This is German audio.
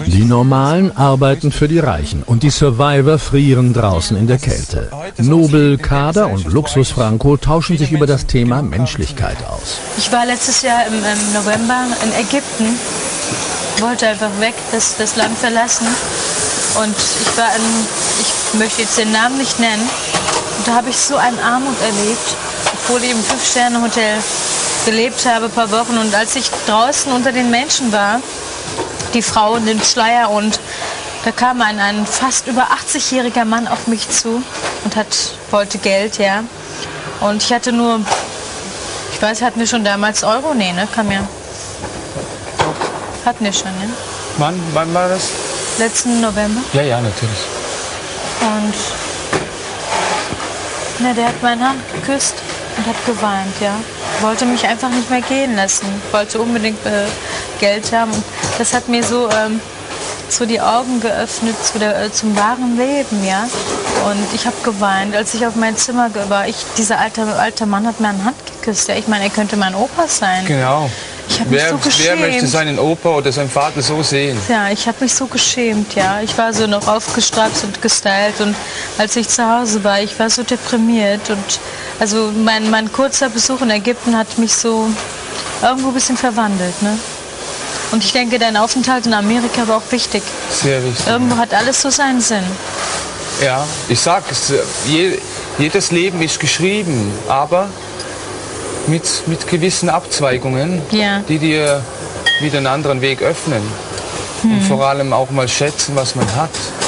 Die Normalen arbeiten für die Reichen und die Survivor frieren draußen in der Kälte. Nobel, Kader und Luxus Franco tauschen sich über das Thema Menschlichkeit aus. Ich war letztes Jahr im November in Ägypten, wollte einfach weg, das Land verlassen. Und ich möchte jetzt den Namen nicht nennen, und da habe ich so eine Armut erlebt, obwohl ich im 5-Sterne-Hotel gelebt habe, ein paar Wochen. Und als ich draußen unter den Menschen war, die Frau in dem Schleier, und da kam ein fast über 80-jähriger Mann auf mich zu und wollte Geld, ja. Und ich hatte nur, ich weiß, hatten wir schon damals Euro? Nee, ne? Kam ja. Hatten wir schon, ne? Wann war das? Letzten November. Ja, natürlich. Und der hat meine Hand geküsst und hat geweint, ja. Wollte mich einfach nicht mehr gehen lassen. Wollte unbedingt Geld haben. Und das hat mir so die Augen geöffnet zum wahren Leben, ja. Und ich habe geweint, als ich auf mein Zimmer war. Dieser alte Mann hat meine Hand geküsst. Ja. Ich meine, er könnte mein Opa sein. Genau. Ich habe mich so geschämt. Wer möchte seinen Opa oder seinen Vater so sehen? Ja, ich habe mich so geschämt, ja. Ich war so noch aufgestrapst und gestylt, und als ich zu Hause war, ich war so deprimiert. Und also mein kurzer Besuch in Ägypten hat mich so irgendwo ein bisschen verwandelt, ne? Und ich denke, dein Aufenthalt in Amerika war auch wichtig. Sehr wichtig. Irgendwo hat alles so seinen Sinn. Ja, ich sag es, jedes Leben ist geschrieben, aber mit gewissen Abzweigungen, ja, die dir wieder einen anderen Weg öffnen. Und vor allem auch mal schätzen, was man hat.